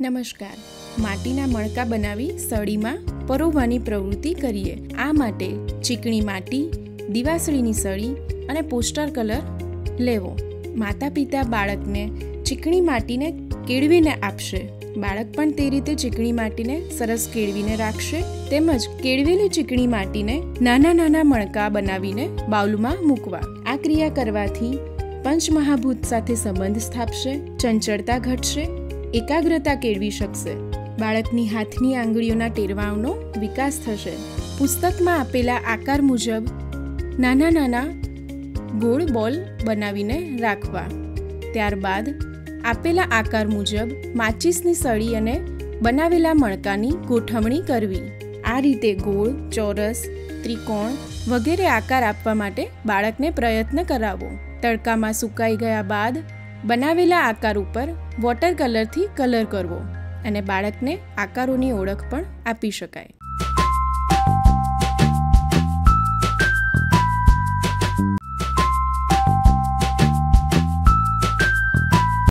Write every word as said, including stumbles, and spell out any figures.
નમસ્કાર. માટીના મણકા બનાવી સળીમાં પરોવવાની પ્રવૃત્તિ કરીએ. આ માટે ચીકણી માટી, દિવાસળીની સળી અને પોસ્ટર કલર લેવો. માતા પિતા બાળકને ચીકણી માટીને કેળવીને આપશે. બાળક પણ તે રીતે ચીકણી માટીને સરસ કેળવીને રાખશે. તેમજ કેળવેલી ચીકણી માટીને નાના નાના મણકા બનાવીને બાઉલમાં મૂકવા. આ ક્રિયા કરવાથી પંચમહાભૂત સાથે સંબંધ સ્થાપશે, ચંચળતા ઘટશે, એકાગ્રતા કેળવી શકશે. બાળકની હાથની આંગળીઓના ટેરવાઓનો વિકાસ થશે. પુસ્તકમાં આપેલા આકાર મુજબ નાના નાના ગોળ બોલ બનાવીને રાખવા. ત્યારબાદ આપેલા આકાર મુજબ માચીસની સળી અને બનાવેલા મણકાની ગોઠવણી કરવી. આ રીતે ગોળ, ચોરસ, ત્રિકોણ વગેરે આકાર આપવા માટે બાળકને પ્રયત્ન કરાવો. તડકામાં સુકાઈ ગયા બાદ બનાવેલા આકાર ઉપર વોટર કલરથી કલર કરવો અને બાળકને આકારોની ઓળખ પણ આપી શકાય.